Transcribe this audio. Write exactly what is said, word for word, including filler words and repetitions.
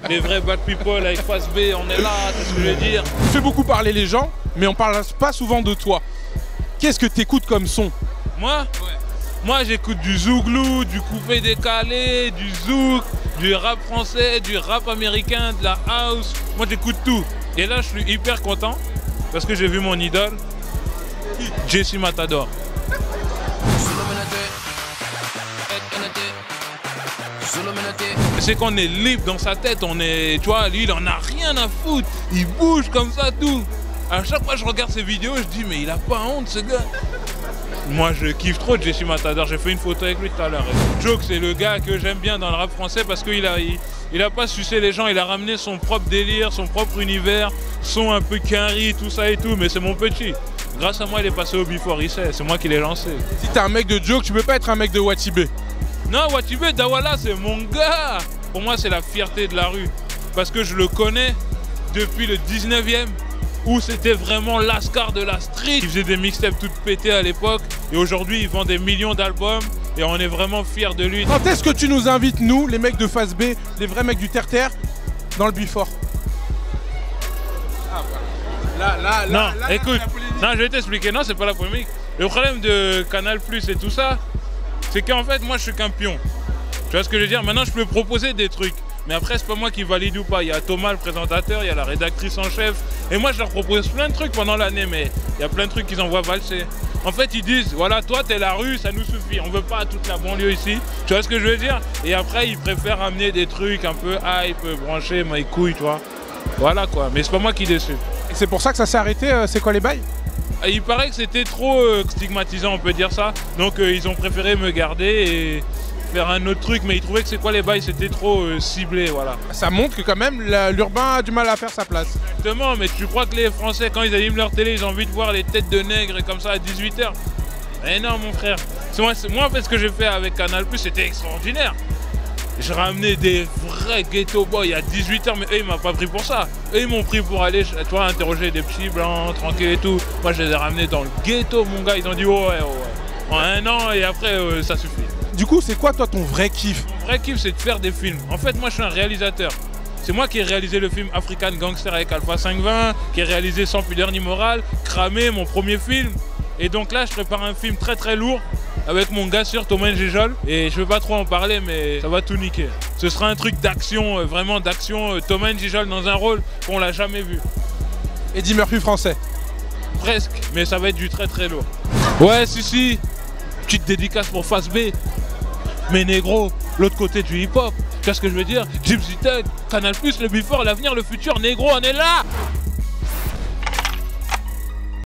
Les vrais bad people avec Face B, on est là, c'est ce que je veux dire. Tu fais beaucoup parler les gens, mais on parle pas souvent de toi. Qu'est-ce que t'écoutes comme son? Moi ouais. Moi j'écoute du zouglou, du coupé décalé, du zouk, du rap français, du rap américain, de la house. Moi j'écoute tout. Et là je suis hyper content parce que j'ai vu mon idole, Jesse Matador. C'est qu'on est libre dans sa tête, on est, tu vois, lui il en a rien à foutre, il bouge comme ça tout. À chaque fois que je regarde ses vidéos, je dis mais il a pas honte ce gars. Moi je kiffe trop Jesse Matador, j'ai fait une photo avec lui tout à l'heure. Joke c'est le gars que j'aime bien dans le rap français parce qu'il a, il, il a pas sucé les gens, il a ramené son propre délire, son propre univers, son un peu quinri, tout ça et tout, mais c'est mon petit. Grâce à moi il est passé au Before, il sait, c'est moi qui l'ai lancé. Si t'es un mec de Joke, tu peux pas être un mec de Watibé. Non, Watibé, Dawala c'est mon gars. Pour moi c'est la fierté de la rue, parce que je le connais depuis le dix-neuvième. Où c'était vraiment l'ascar de la street. Il faisait des mixtapes toutes pétées à l'époque et aujourd'hui il vend des millions d'albums et on est vraiment fiers de lui. Quand est-ce que tu nous invites, nous, les mecs de Face B, les vrais mecs du terre-terre, dans le Before? Ah, voilà. Là, là, là, non, là, écoute, là, non, je vais t'expliquer, non, c'est pas la polémique. Le problème de Canal Plus et tout ça, c'est qu'en fait, moi je suis qu'un pion. Tu vois ce que je veux dire? Maintenant je peux proposer des trucs. Mais après, c'est pas moi qui valide ou pas. Il y a Thomas, le présentateur, il y a la rédactrice en chef. Et moi, je leur propose plein de trucs pendant l'année, mais il y a plein de trucs qu'ils envoient valser. En fait, ils disent, voilà, toi, t'es la rue, ça nous suffit. On veut pas toute la banlieue ici. Tu vois ce que je veux dire? Et après, ils préfèrent amener des trucs un peu hype, branchés, mes couilles, tu vois. Voilà, quoi. Mais c'est pas moi qui décide. Et c'est pour ça que ça s'est arrêté, euh, c'est quoi les bails? Il paraît que c'était trop euh, stigmatisant, on peut dire ça. Donc, euh, ils ont préféré me garder et faire un autre truc, mais ils trouvaient que c'est quoi les bails, c'était trop euh, ciblé, voilà. Ça montre que quand même l'urbain a du mal à faire sa place. Exactement, mais tu crois que les Français, quand ils allument leur télé, ils ont envie de voir les têtes de nègres et comme ça à dix-huit heures? Mais non mon frère, moi, moi en fait ce que j'ai fait avec Canal Plus c'était extraordinaire. J'ai ramené des vrais ghetto boys à dix-huit heures, mais eux ils m'ont pas pris pour ça. Eux ils m'ont pris pour aller, tu vois, interroger des petits blancs, tranquilles et tout. Moi je les ai ramenés dans le ghetto mon gars, ils ont dit oh ouais, oh ouais. En un an et après euh, ça suffit. Du coup, c'est quoi toi ton vrai kiff? Mon vrai kiff, c'est de faire des films. En fait, moi, je suis un réalisateur. C'est moi qui ai réalisé le film African Gangster avec Alpha cinq vingt, qui ai réalisé Sans pudeur ni morale, Cramé, mon premier film. Et donc là, je prépare un film très très lourd avec mon gars sûr Thomas Njijol. Et je ne veux pas trop en parler, mais ça va tout niquer. Ce sera un truc d'action, vraiment d'action. Thomas Njijol dans un rôle qu'on l'a jamais vu. Eddie Murphy français? Presque, mais ça va être du très très lourd. Ouais, si si. Petite dédicace pour Face B. Mais négro, l'autre côté du hip-hop, tu vois ce que je veux dire? Gypsy Tug, Canal Plus, le Before, l'avenir, le futur, négro, on est là!